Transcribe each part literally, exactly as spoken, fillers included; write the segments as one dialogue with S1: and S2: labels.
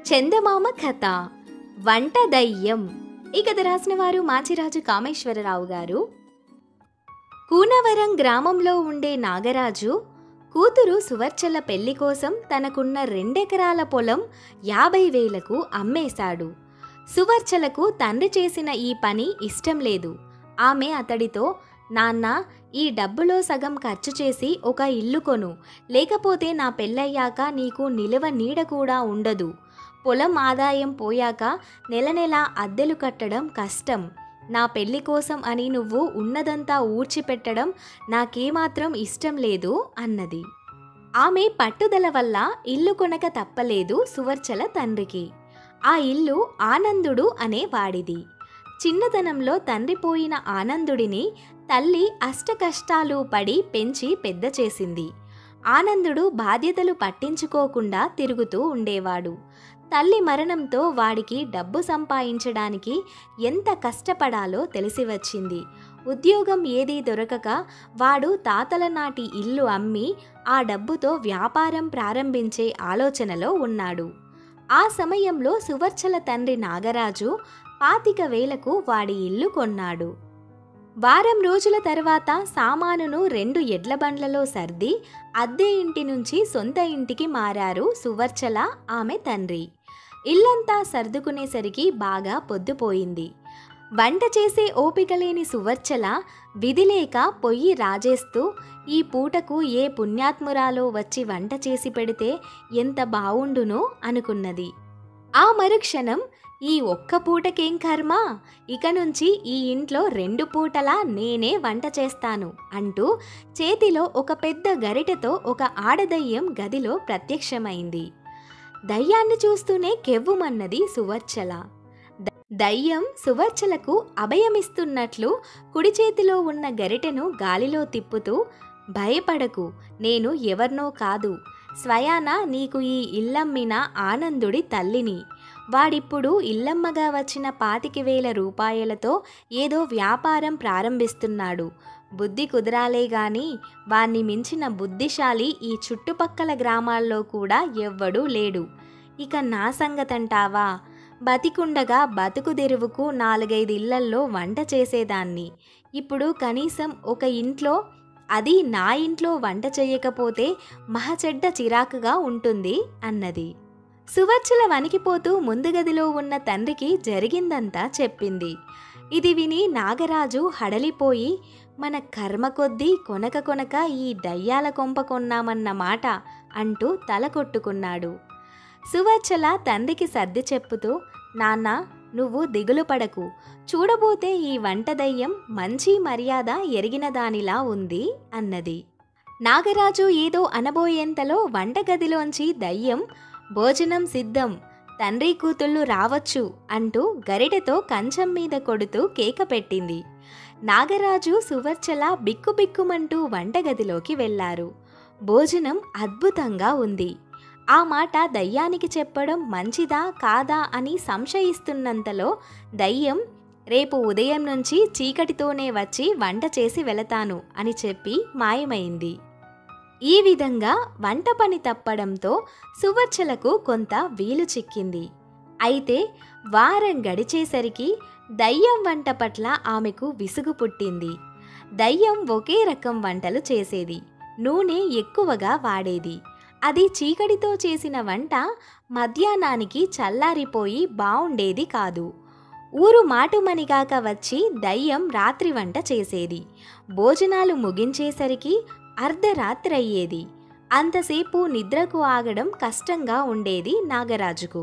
S1: చందమామ కథ వంట దయ్యం. ఈ కథ రాసిన వారు మాచిరాజు కామేశ్వరరావు గారు. కూనవరం గ్రామంలో ఉండే నాగరాజు కూతురు సువర్చల పెళ్లి కోసం తనకున్న రెండెకరాల పొలం యాభై వేలకు అమ్మేశాడు. సువర్చలకు తండ్రి చేసిన ఈ పని ఇష్టం లేదు. ఆమె అతడితో, నాన్న, ఈ డబ్బులో సగం ఖర్చు చేసి ఒక ఇల్లు కొను, లేకపోతే నా పెళ్ళయ్యాక నీకు నిలువ నీడ కూడా ఉండదు. పొలం ఆదాయం పోయాక నెల నెల అద్దెలు కట్టడం కష్టం. నా పెళ్లి కోసం అని నువ్వు ఉన్నదంతా ఊడ్చిపెట్టడం నాకేమాత్రం ఇష్టం లేదు అన్నది. ఆమె పట్టుదల వల్ల ఇల్లు కొనక తప్పలేదు సువర్చల తండ్రికి. ఆ ఇల్లు ఆనందుడు అనే వాడిది. చిన్నతనంలో తండ్రి పోయిన ఆనందుడిని తల్లి అష్టకష్టాలు పడి పెంచి పెద్ద చేసింది. ఆనందుడు బాధ్యతలు పట్టించుకోకుండా తిరుగుతూ ఉండేవాడు. తల్లి మరణంతో వాడికి డబ్బు సంపాదించడానికి ఎంత కష్టపడాలో తెలిసి వచ్చింది. ఉద్యోగం ఏదీ దొరకక వాడు తాతల నాటి ఇల్లు అమ్మి ఆ డబ్బుతో వ్యాపారం ప్రారంభించే ఆలోచనలో ఉన్నాడు. ఆ సమయంలో సువర్చల తండ్రి నాగరాజు పాతిక వేలకు వాడి ఇల్లు కొన్నాడు. వారం రోజుల తర్వాత సామానును రెండు ఎడ్ల బండ్లలో సర్ది అద్దె ఇంటి నుంచి సొంత ఇంటికి మారారు సువర్చల, ఆమె తండ్రి. ఇల్లంతా సర్దుకునేసరికి బాగా పొద్దుపోయింది. వంట చేసే ఓపిక లేని సువర్చల విధిలేక పొయ్యి రాజేస్తూ ఈ పూటకు ఏ పుణ్యాత్మురాలో వచ్చి వంట చేసి పెడితే ఎంత బావుండునో అనుకున్నది. ఆ మరుక్షణం, ఈ ఒక్క పూటకేం కర్మ, ఇక నుంచి ఈ ఇంట్లో రెండు పూటలా నేనే వంట చేస్తాను అంటూ చేతిలో ఒక పెద్ద గరిటెతో ఒక ఆడదయ్యం గదిలో ప్రత్యక్షమైంది. దయ్యాన్ని చూస్తూనే కెవ్వుమన్నది సువర్చల. దయ్యం సువర్చలకు అభయమిస్తున్నట్లు కుడి చేతిలో ఉన్న గరిటెను గాలిలో తిప్పుతూ, భయపడకు, నేను ఎవర్నో కాదు, స్వయాన నీకు ఈ ఇల్లమ్మిన ఆనందుడి తల్లిని. వాడిప్పుడు ఇల్లమ్మగా వచ్చిన పాతిక వేల రూపాయలతో ఏదో వ్యాపారం ప్రారంభిస్తున్నాడు. బుద్ధి కుదరాలే గాని వాణ్ణి మించిన బుద్ధిశాలి ఈ చుట్టుపక్కల గ్రామాల్లో కూడా ఎవ్వడూ లేడు. ఇక నా సంగతంటావా? బతికుండగా బతుకు తెరువుకు నాలుగైదు ఇళ్లల్లో వంట చేసేదాన్ని. ఇప్పుడు కనీసం ఒక ఇంట్లో, అది నా ఇంట్లో వంట చేయకపోతే మహచెడ్డ చిరాకుగా ఉంటుంది అన్నది. సువర్చల వణికిపోతూ ముందు గదిలో ఉన్న తండ్రికి జరిగిందంతా చెప్పింది. ఇది విని నాగరాజు హడలిపోయి, మన కర్మ కొద్దీ కొనక కొనక ఈ దయ్యాల కొంప కొన్నామన్న మాట అంటూ తల కొట్టుకున్నాడు. సువర్చల తండ్రికి సర్ది చెప్పుతూ, నాన్న, నువ్వు దిగులు పడకు, చూడబోతే ఈ వంట దయ్యం మంచి మర్యాద ఎరిగిన దానిలా ఉంది అన్నది. నాగరాజు ఏదో అనబోయేంతలో వంటగదిలోంచి దయ్యం, భోజనం సిద్ధం, తండ్రి కూతుళ్ళు రావచ్చు అంటూ గరిటెతో కంచం మీద కొడుతూ కేక పెట్టింది. నాగరాజు సువర్చల బిక్కుబిక్కుమంటూ వంటగదిలోకి వెళ్లారు. భోజనం అద్భుతంగా ఉంది. ఆ మాట దయ్యానికి చెప్పడం మంచిదా కాదా అని సంశయిస్తున్నంతలో దయ్యం, రేపు ఉదయం నుంచి చీకటితోనే వచ్చి వంట చేసి వెళతాను అని చెప్పి మాయమైంది. ఈ విధంగా వంట పని తప్పడంతో సువర్చలకు కొంత వీలు చిక్కింది. అయితే వారం గడిచేసరికి దయ్యం వంట పట్ల ఆమెకు విసుగు పుట్టింది. దయ్యం ఒకే రకం వంటలు చేసేది, నూనె ఎక్కువగా వాడేది. అది చీకటితో చేసిన వంట మధ్యాహ్నానికి చల్లారిపోయి బావుండేది కాదు. ఊరు మాటుమనిగాక వచ్చి దయ్యం రాత్రి వంట చేసేది. భోజనాలు ముగించేసరికి అర్ధరాత్రయ్యేది. అంతసేపు నిద్రకు ఆగడం కష్టంగా ఉండేది నాగరాజుకు.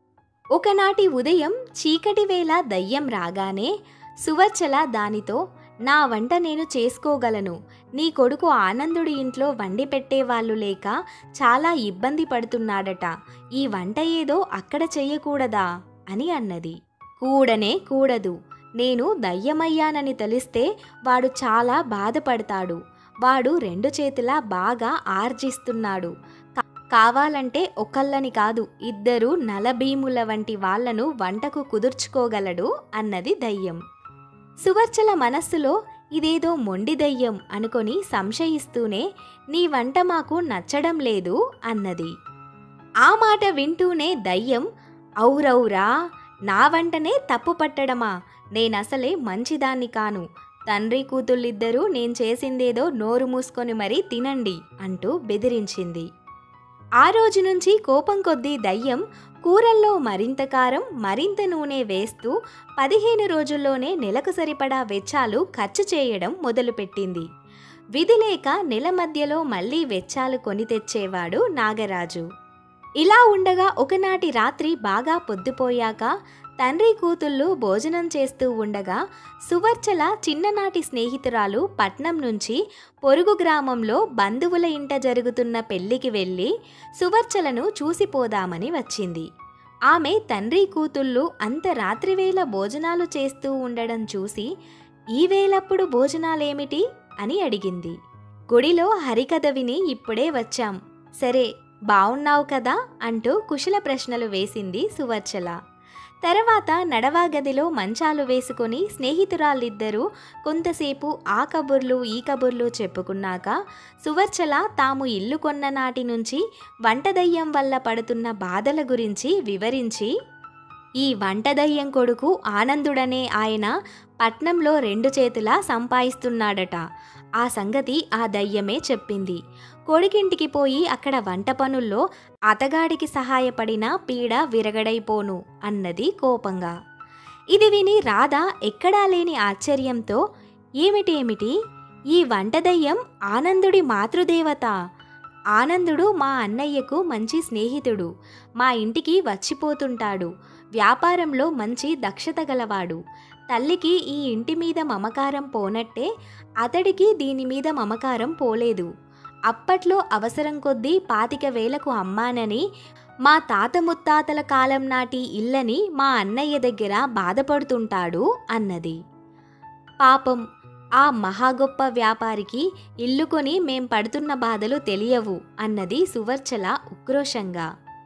S1: ఒకనాటి ఉదయం చీకటి వేళ దయ్యం రాగానే సువర్చల దానితో, నా వంట నేను చేసుకోగలను, నీ కొడుకు ఆనందుడి ఇంట్లో వండి పెట్టేవాళ్ళు లేక చాలా ఇబ్బంది పడుతున్నాడట, ఈ వంట ఏదో అక్కడ చెయ్యకూడదా అని అన్నది. కూడనే కూడదు, నేను దయ్యమయ్యానని తెలిస్తే వాడు చాలా బాధపడతాడు. వాడు రెండు చేతులా బాగా ఆర్జిస్తున్నాడు. కావాలంటే ఒకళ్ళని కాదు, ఇద్దరు నలభీముల వంటి వాళ్లను వంటకు కుదుర్చుకోగలడు అన్నది దయ్యం. సువర్చల మనస్సులో ఇదేదో మొండి దయ్యం అనుకొని సంశయిస్తూనే, నీ వంట మాకు నచ్చడం లేదు అన్నది. ఆ మాట వింటూనే దయ్యం, ఔరౌరా, నా వంటనే తప్పు పట్టడమా? నేనసలే మంచిదాన్ని కాను. తండ్రి కూతుళ్ళిద్దరూ నేను చేసిందేదో నోరు మూసుకొని మరీ తినండి అంటూ బెదిరించింది. ఆ రోజు నుంచి కోపం కొద్దీ దయ్యం కూరల్లో మరింత కారం, మరింత నూనె వేస్తూ పదిహేను రోజుల్లోనే నెలకు సరిపడా వెచ్చాలు ఖర్చు చేయడం మొదలుపెట్టింది. విధిలేక నెల మధ్యలో మళ్లీ వెచ్చాలు కొని తెచ్చేవాడు నాగరాజు. ఇలా ఉండగా ఒకనాటి రాత్రి బాగా పొద్దుపోయాక తండ్రి కూతుళ్ళు భోజనం చేస్తూ ఉండగా సువర్చల చిన్ననాటి స్నేహితురాలు పట్నం నుంచి పొరుగు గ్రామంలో బంధువుల ఇంట జరుగుతున్న పెళ్లికి వెళ్ళి సువర్చలను చూసిపోదామని వచ్చింది. ఆమె తండ్రి కూతుళ్ళు అంత రాత్రివేళ భోజనాలు చేస్తూ ఉండడం చూసి, ఈ వేళప్పుడు భోజనాలేమిటి అని అడిగింది. గుడిలో హరికథ విని ఇప్పుడే వచ్చాం. సరే, బావున్నావు కదా అంటూ కుశల ప్రశ్నలు వేసింది సువర్చల. తర్వాత నడవా గదిలో మంచాలు వేసుకొని స్నేహితురాళ్ళిద్దరూ కొంతసేపు ఆ కబుర్లు ఈ కబుర్లు చెప్పుకున్నాక సువర్చల తాము ఇల్లు కొన్న నాటి నుంచి వంటదయ్యం వల్ల పడుతున్న బాధల గురించి వివరించి, ఈ వంటదయ్యం కొడుకు ఆనందుడనే ఆయన పట్నంలో రెండు చేతులా సంపాదిస్తున్నాడట. ఆ సంగతి ఆ దయ్యమే చెప్పింది. కొడుకింటికి పోయి అక్కడ వంట పనుల్లో అతగాడికి సహాయపడిన పీడ విరగడైపోను అన్నది కోపంగా. ఇది విని రాధ ఎక్కడా లేని ఆశ్చర్యంతో, ఏమిటేమిటి, ఈ వంటదయ్యం ఆనందుడి మాతృదేవత? ఆనందుడు మా అన్నయ్యకు మంచి స్నేహితుడు. మా ఇంటికి వచ్చిపోతుంటాడు. వ్యాపారంలో మంచి దక్షత గలవాడు. తల్లికి ఈ ఇంటి మీద మమకారం పోనట్టే అతడికి దీని మీద మమకారం పోలేదు. అప్పట్లో అవసరం కొద్దీ పాతిక వేలకు అమ్మానని మా తాత ముత్తాతల కాలం నాటి ఇల్లని మా అన్నయ్య దగ్గర బాధపడుతుంటాడు అన్నది. పాపం, ఆ మహాగొప్ప వ్యాపారికి ఇల్లు కొని మేం పడుతున్న బాధలు తెలియవు అన్నది సువర్చల ఉక్రోషంగా.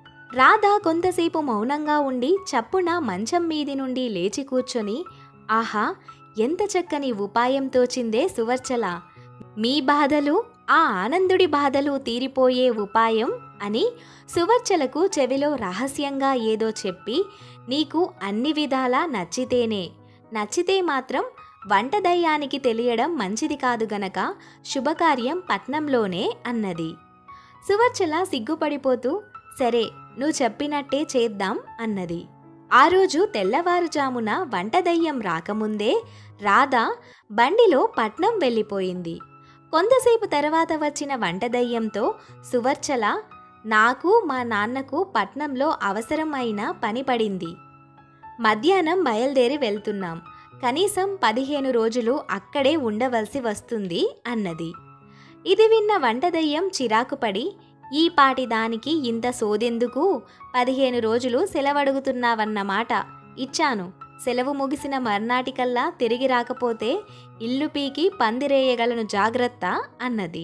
S1: రాధ కొంతసేపు మౌనంగా ఉండి చప్పున మంచం మీది నుండి లేచి కూర్చొని, ఆహా, ఎంత చక్కని ఉపాయం తోచిందే సువర్చల! మీ బాధలు, ఆ ఆనందుడి బాధలు తీరిపోయే ఉపాయం అని సువర్చలకు చెవిలో రహస్యంగా ఏదో చెప్పి, నీకు అన్ని విధాలా నచ్చితేనే, నచ్చితే మాత్రం వంటదయ్యానికి తెలియడం మంచిది కాదు గనక శుభకార్యం పట్నంలోనే అన్నది. సువర్చల సిగ్గుపడిపోతూ, సరే, నువ్వు చెప్పినట్టే చేద్దాం అన్నది. ఆ రోజు తెల్లవారుజామున వంటదయ్యం రాకముందే రాధ బండిలో పట్నం వెళ్ళిపోయింది. కొంతసేపు తర్వాత వచ్చిన వంటదయ్యంతో సువర్చల, నాకు మా నాన్నకు పట్నంలో అవసరం అయిన పని పడింది. మధ్యాహ్నం బయలుదేరి వెళ్తున్నాం. కనీసం పదిహేను రోజులు అక్కడే ఉండవలసి వస్తుంది అన్నది. ఇది విన్న వంటదయ్యం చిరాకుపడి, ఈ పాటి దానికి ఇంత సోదెందుకు? పదిహేను రోజులు సెలవడుగుతున్నావన్నమాట. ఇచ్చాను. సెలవు ముగిసిన మర్నాటికల్లా తిరిగి రాకపోతే ఇల్లు పీకి పందిరేయగలను, జాగ్రత్త అన్నది.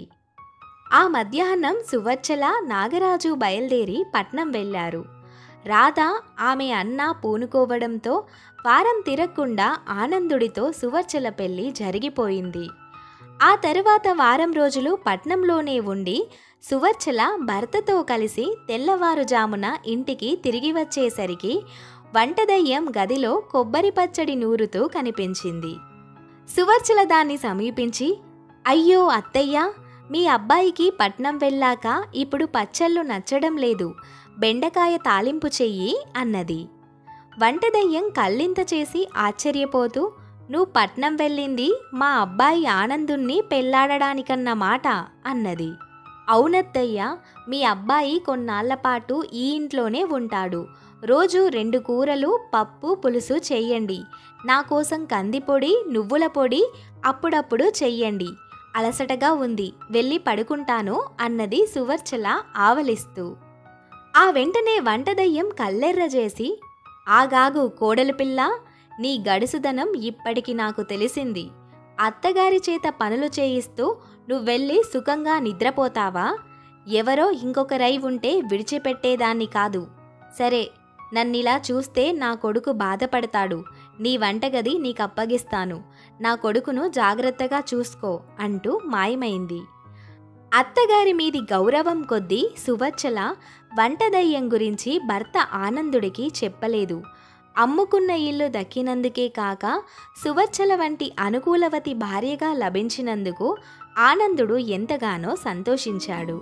S1: ఆ మధ్యాహ్నం సువర్చల, నాగరాజు బయలుదేరి పట్నం వెళ్లారు. రాధ ఆమె అన్న పూనుకోవడంతో వారం తిరగకుండా ఆనందుడితో సువర్చల పెళ్లి జరిగిపోయింది. ఆ తరువాత వారం రోజులు పట్నంలోనే ఉండి సువర్చల భర్తతో కలిసి తెల్లవారుజామున ఇంటికి తిరిగి వచ్చేసరికి వంటదయ్యం గదిలో కొబ్బరి పచ్చడి నూరుతూ కనిపించింది. సువర్చల దాన్ని సమీపించి, అయ్యో అత్తయ్య, మీ అబ్బాయికి పట్నం వెళ్ళాక ఇప్పుడు పచ్చళ్ళు నచ్చడం లేదు. బెండకాయ తాలింపు చెయ్యి అన్నది. వంటదయ్యం కళ్ళింత చేసి ఆశ్చర్యపోతూ, నువ్వు పట్నం వెళ్ళింది మా అబ్బాయి ఆనందుణ్ణి పెళ్లాడడానికన్నమాట అన్నది. అవునత్తయ్య, మీ అబ్బాయి కొన్నాళ్లపాటు ఈ ఇంట్లోనే ఉంటాడు. రోజు రెండు కూరలు, పప్పు, పులుసు చెయ్యండి. నా కోసం కందిపొడి, నువ్వుల పొడి అప్పుడప్పుడు చెయ్యండి. అలసటగా ఉంది, వెళ్ళి పడుకుంటాను అన్నది సువర్చల ఆవలిస్తూ. ఆ వెంటనే వంటదయ్యం కళ్ళెర్రజేసి, ఆగాగు కోడలు పిల్ల, నీ గడుసుదనం ఇప్పటికి నాకు తెలిసింది. అత్తగారి చేత పనులు చేయిస్తూ నువ్వెళ్ళి సుఖంగా నిద్రపోతావా? ఎవరో ఇంకొకరై ఉంటే విడిచిపెట్టేదాన్ని కాదు. సరే, నన్నిలా చూస్తే నా కొడుకు బాధపడతాడు. నీ వంటగది నీకప్పగిస్తాను. నా కొడుకును జాగ్రత్తగా చూసుకో అంటూ మాయమైంది. అత్తగారి మీది గౌరవం కొద్దీ సువర్చల వంట దయ్యం గురించి భర్త ఆనందుడికి చెప్పలేదు. అమ్ముకున్న ఇల్లు దక్కినందుకే కాక సువర్చల వంటి అనుకూలవతి భార్యగా లభించినందుకు ఆనందుడు ఎంతగానో సంతోషించాడు.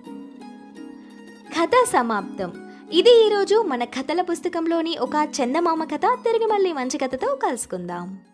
S1: కథ సమాప్తం. ఇది ఈరోజు మన కథల పుస్తకంలోని ఒక చందమామ కథ. తిరిగి మళ్ళీ మంచి కథతో కలుసుకుందాం.